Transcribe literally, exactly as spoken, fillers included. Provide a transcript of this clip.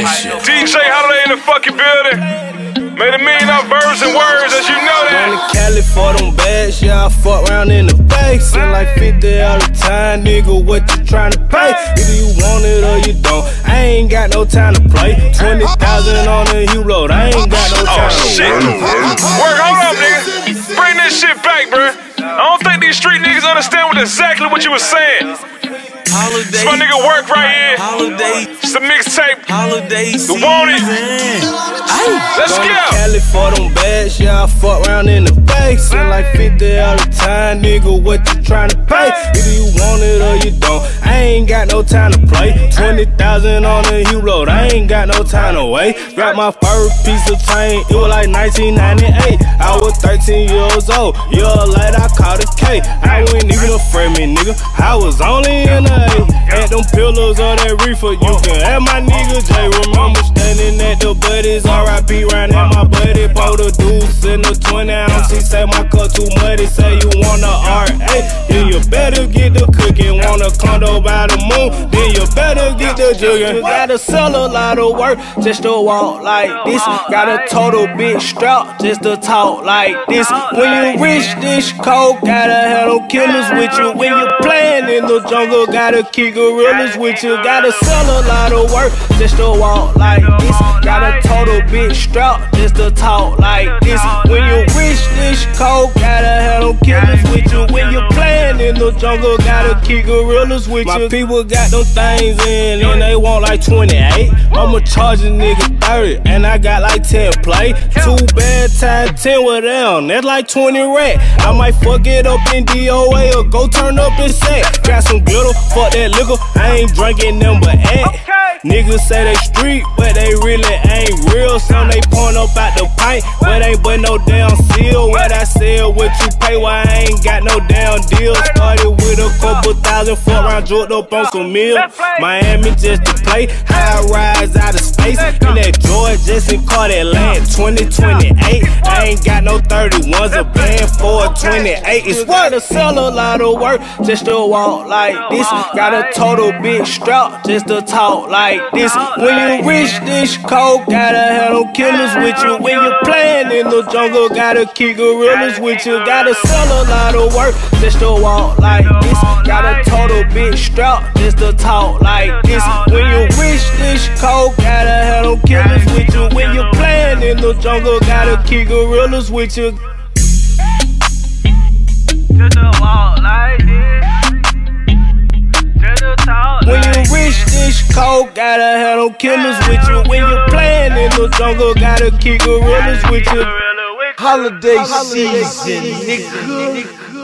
this shit. D J Holiday in the fucking building. Made a million dollar verbs and words, as you know that. Going to Cali for them bags, yeah, I fuck around in the base. And like fifty all the time, nigga, what you tryna pay? Either you want it or you don't. I ain't got no time to play. twenty thousand on the U-load, I ain't got no time oh, to shit. Work, hold up, nigga. Bring this shit back, bruh. I don't think these street niggas understand what exactly what you was saying. Holiday. It's my nigga Work right here. Holiday. It's a mixtape. Holiday. The Want It. Let's Going go. to Cali for them bags, yeah, I fuck around in the base. And like fifty all the time, nigga, what you tryna pay? Either you want it or you don't. I ain't got no time to play. twenty thousand on the U-load, I ain't got no time to wait. Got my first piece of chain, it was like nineteen ninety-eight. I was thirteen years old, year later I caught a K. I wasn't even a freshman, nigga, I was only in the A. At them pillars of that reefer, you can have my nigga J. Remember standing at the buddies, R I P round at my buddy. Bought a deuce in the twenty ounce, he say my cup too muddy. Say you want a R A, then you better get the cooking. Want a condo by the moon, then you better get the jugging. Gotta sell a lot of work just to walk like this. Got a total big strap just to talk like this. When you rich this cold, gotta have them killers with you. When you playing in the jungle, gotta keep gorillas with you. Gotta sell a lot of work just to walk like this. Got a total big strap just to talk like this. When you rich this cold, gotta have them killers with you. When you playing in the jungle, gotta keep gorillas with you. My people got them things in and they want like twenty-eight. I'ma charge a nigga thirty and I got like ten play. Two bad times ten with them, that's like twenty rack. I might fuck it up in D O A or go turn up in sack. Got some glitter, fuck that liquor, I ain't drinking them but act. Niggas say they street, but they really ain't real. Some they point up out the pint, but ain't but no damn seal. What I said, what you pay, why I ain't got no damn deal. Started with a couple thousand, four round dropped up on some meal. Miami just to play, high rise out of space. In that George just in car that land twenty twenty-eight. I ain't got no thirty-ones, a band for a twenty-eight. It's worth to sell a lot of work just to walk like this. Got a total big strap just to talk like this. When you rich this cold, gotta have them killers with you. When you playing in the jungle, gotta keep gorillas with you. Gotta sell a lot of work just to walk like this. Got a total big strap just to talk like this. When you rich this cold, gotta have them killers with you. When you playing in the jungle, gotta keep gorillas with you. Just to walk like this. When you rich this cold, gotta have them killers with you. When you playing in the jungle, gotta keep gorillas with you. Holiday season, nigga.